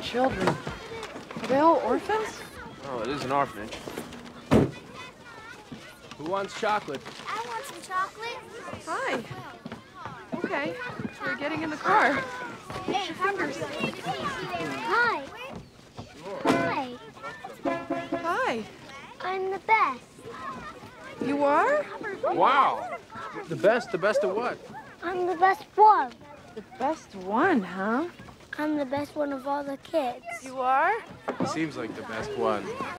children. Are they all orphans? Oh, it is an orphanage. Who wants chocolate? I want some chocolate. Hi. Okay, we're getting in the car. Hey, Hi. Hi. Hi. I'm the best. You are? Wow! The best of what? I'm the best one. The best one, huh? I'm the best one of all the kids. You are? Seems like the best one.